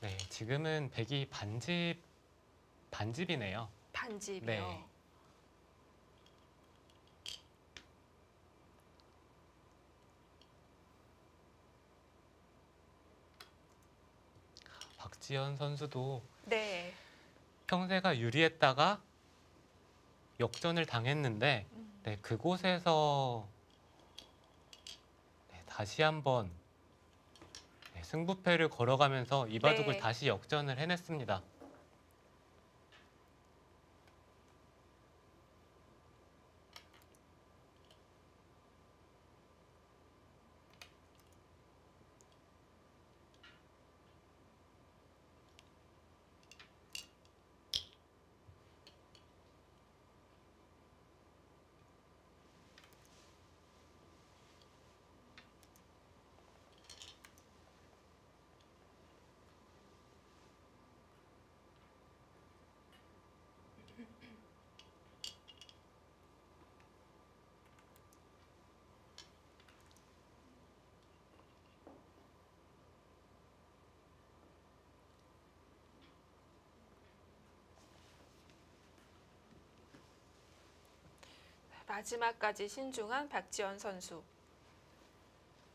네, 지금은 백이 반집이네요. 반집이요. 네. 박지현 선수도 네. 평세가 유리했다가 역전을 당했는데 네, 그곳에서 네, 다시 한번 네, 승부패를 걸어가면서 이 바둑을 네. 다시 역전을 해냈습니다. 마지막까지 신중한 박지현 선수.